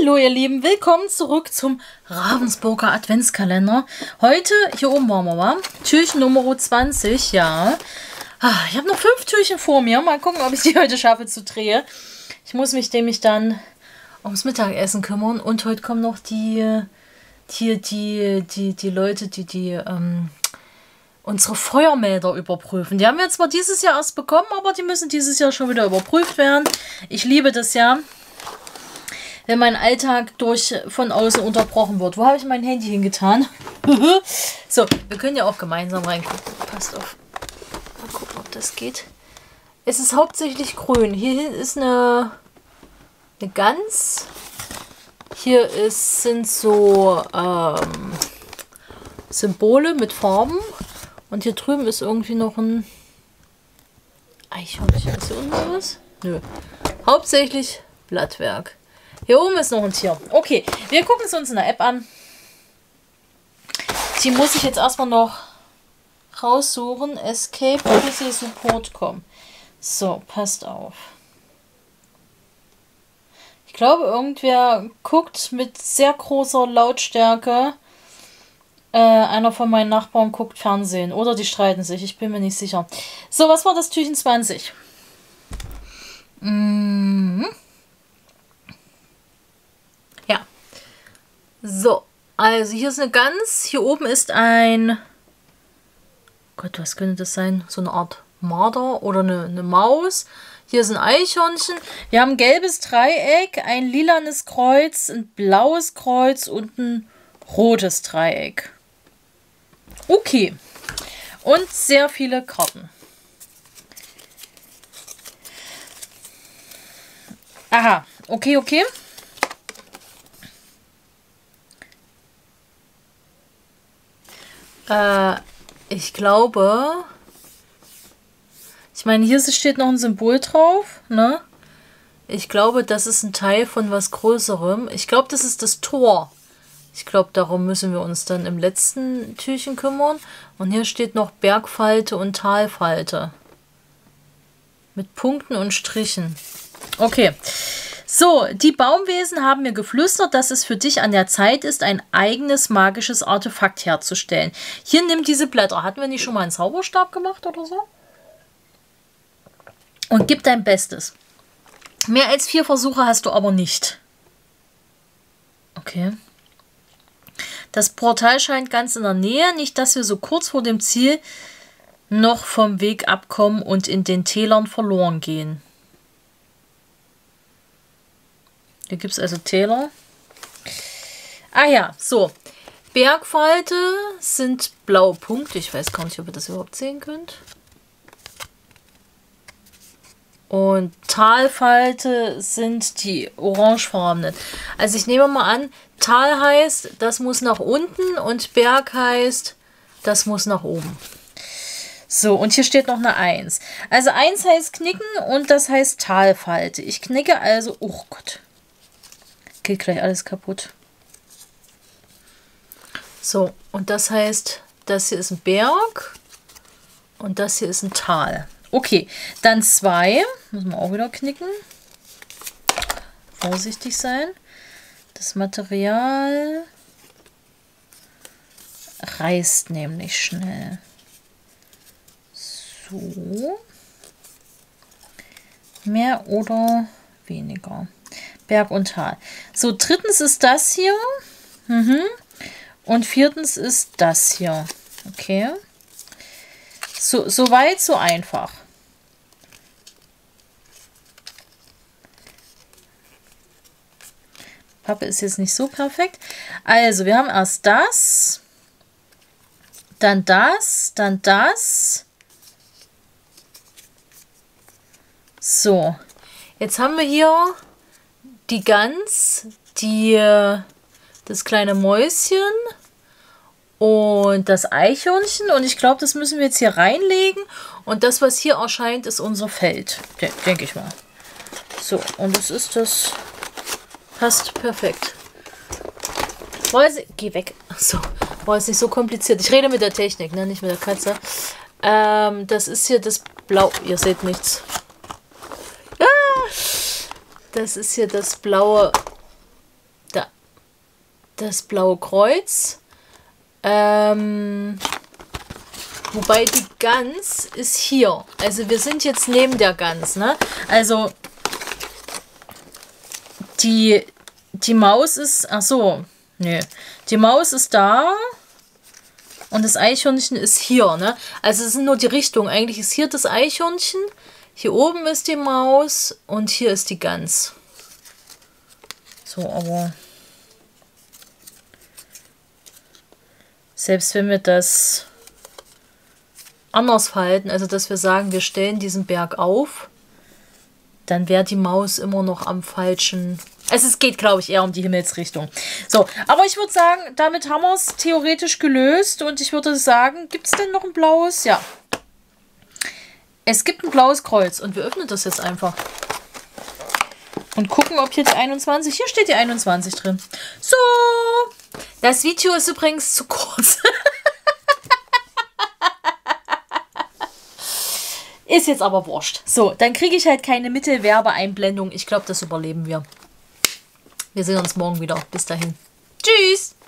Hallo ihr Lieben, willkommen zurück zum Ravensburger Adventskalender. Heute, hier oben waren wir, wa? Türchen Nummer 20, ja. Ich habe noch 5 Türchen vor mir. Mal gucken, ob ich die heute schaffe zu drehen. Ich muss mich nämlich dann ums Mittagessen kümmern. Und heute kommen noch die Leute, die unsere Feuermelder überprüfen. Die haben wir zwar dieses Jahr erst bekommen, aber die müssen dieses Jahr schon wieder überprüft werden. Ich liebe das ja, wenn mein Alltag von außen unterbrochen wird. Wo habe ich mein Handy hingetan? So, wir können ja auch gemeinsam reingucken. Passt auf. Mal gucken, ob das geht. Es ist hauptsächlich grün. Hier ist eine Gans. Hier sind so Symbole mit Farben. Und hier drüben ist irgendwie noch ein Eichhörnchen. Ist hier unten was? Nö. Hauptsächlich Blattwerk. Hier oben ist noch ein Tier. Okay, wir gucken es uns in der App an. Die muss ich jetzt erstmal noch raussuchen. Escape PC Support.com. So, passt auf. Ich glaube, irgendwer guckt mit sehr großer Lautstärke. Einer von meinen Nachbarn guckt Fernsehen. Oder die streiten sich. Ich bin mir nicht sicher. So, was war das Türchen 20? Ja. So, also hier ist eine Gans. Hier oben ist ein... Gott, was könnte das sein? So eine Art Marder oder eine Maus. Hier ist ein Eichhörnchen. Wir haben ein gelbes Dreieck, ein lilanes Kreuz, ein blaues Kreuz und ein rotes Dreieck. Okay. Und sehr viele Karten. Aha. Okay, okay. Ich glaube... Ich meine, hier steht noch ein Symbol drauf, ne? Ich glaube, das ist ein Teil von was Größerem. Ich glaube, das ist das Tor. Ich glaube, darum müssen wir uns dann im letzten Türchen kümmern. Und hier steht noch Bergfalte und Talfalte. Mit Punkten und Strichen. Okay. So, die Baumwesen haben mir geflüstert, dass es für dich an der Zeit ist, ein eigenes magisches Artefakt herzustellen. Hier nimm diese Blätter. Hatten wir nicht schon mal einen Zauberstab gemacht oder so? Und gib dein Bestes. Mehr als 4 Versuche hast du aber nicht. Okay. Das Portal scheint ganz in der Nähe. Nicht, dass wir so kurz vor dem Ziel noch vom Weg abkommen und in den Tälern verloren gehen. Hier gibt es also Täler. Ah ja, so. Bergfalte sind blaue Punkte. Ich weiß gar nicht, ob ihr das überhaupt sehen könnt. Und Talfalte sind die orangefarbenen. Also ich nehme mal an, Tal heißt, das muss nach unten und Berg heißt, das muss nach oben. So, und hier steht noch eine 1. Also 1 heißt knicken und das heißt Talfalte. Ich knicke also, oh Gott, geht gleich alles kaputt. So, und das heißt, das hier ist ein Berg und das hier ist ein Tal. Okay, dann 2. Muss man auch wieder knicken. Vorsichtig sein. Das Material reißt nämlich schnell. So. Mehr oder weniger. Berg und Tal. So, 3. ist das hier. Und 4. ist das hier. Okay. So weit, so einfach. Pappe ist jetzt nicht so perfekt. Also, wir haben erst das, dann das, dann das. So, jetzt haben wir hier die Gans, das kleine Mäuschen und das Eichhörnchen. Und ich glaube, das müssen wir jetzt hier reinlegen. Und das, was hier erscheint, ist unser Feld. Denke ich mal. So, und das ist das... Passt perfekt. Geh weg. Achso, war es nicht so kompliziert. Ich rede mit der Technik, ne? Nicht mit der Katze. Das ist hier das Blau. Ihr seht nichts. Das ist hier das blaue das blaue Kreuz. Wobei die Gans ist hier. Also wir sind jetzt neben der Gans, ne? Also die Maus ist... Ach so, nö. Die Maus ist da und das Eichhörnchen ist hier, ne? Also es sind nur die Richtungen. Eigentlich ist hier das Eichhörnchen, hier oben ist die Maus und hier ist die Gans. So, aber... Selbst wenn wir das anders verhalten, also dass wir sagen, wir stellen diesen Berg auf, dann wäre die Maus immer noch am falschen... Also es geht, glaube ich, eher um die Himmelsrichtung. So, aber ich würde sagen, damit haben wir es theoretisch gelöst und ich würde sagen, gibt es denn noch ein blaues? Ja. Es gibt ein blaues Kreuz und wir öffnen das jetzt einfach. Und gucken, ob hier die 21... Hier steht die 21 drin. So, das Video ist übrigens zu kurz. Ist jetzt aber wurscht. So, dann kriege ich halt keine Mittelwerbeeinblendung. Ich glaube, das überleben wir. Wir sehen uns morgen wieder. Bis dahin. Tschüss.